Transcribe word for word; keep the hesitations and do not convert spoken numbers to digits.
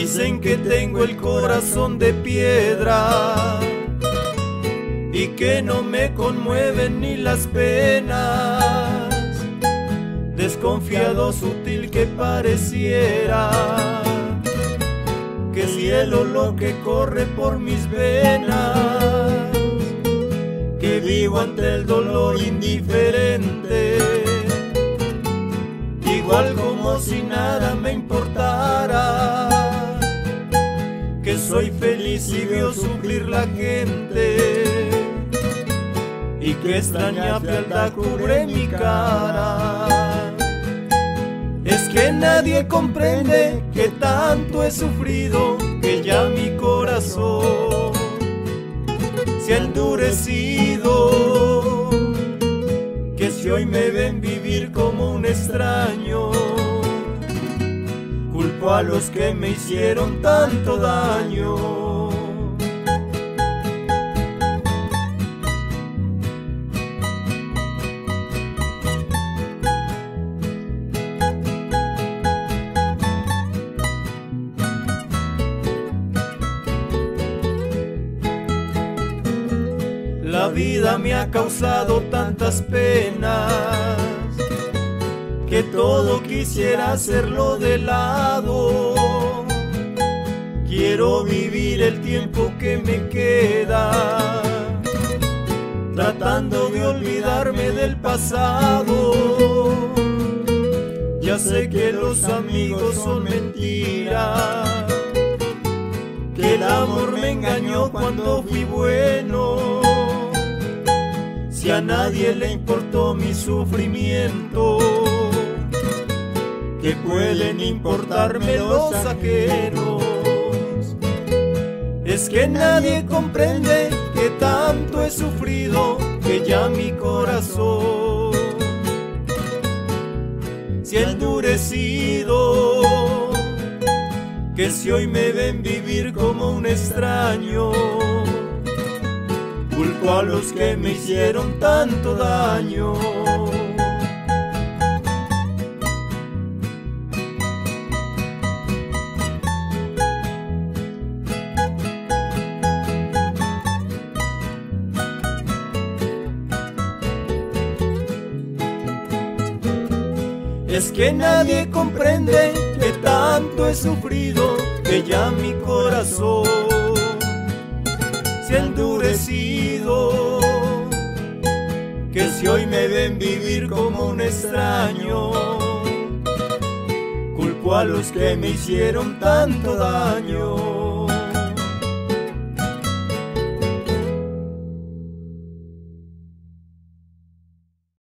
Dicen que tengo el corazón de piedra y que no me conmueven ni las penas. Desconfiado, sutil que pareciera, que cielo lo que corre por mis venas, que vivo ante el dolor indiferente, igual como si nada me importara, que soy feliz y veo sufrir la gente, y que extraña fealdad cubre mi cara. Es que nadie comprende que tanto he sufrido, que ya mi corazón se ha endurecido, que si hoy me ven vivir como un extraño, culpo a los que me hicieron tanto daño. La vida me ha causado tantas penas, que todo quisiera hacerlo de lado. Quiero vivir el tiempo que me queda, tratando de olvidarme del pasado. Ya sé que los amigos son mentiras, que el amor me engañó cuando fui bueno. Si a nadie le importó mi sufrimiento, ¿qué pueden importarme los ajenos? Es que nadie comprende que tanto he sufrido, que ya mi corazón se ha endurecido, que si hoy me ven vivir como un extraño, culpo a los que me hicieron tanto daño. Es que nadie comprende que tanto he sufrido, que ya mi corazón se ha endurecido, que si hoy me ven vivir como un extraño, culpo a los que me hicieron tanto daño.